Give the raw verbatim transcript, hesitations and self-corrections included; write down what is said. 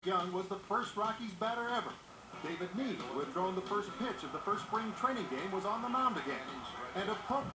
Young was the first Rockies batter ever. David Nied, who had thrown the first pitch of the first spring training game, was on the mound again. And a pump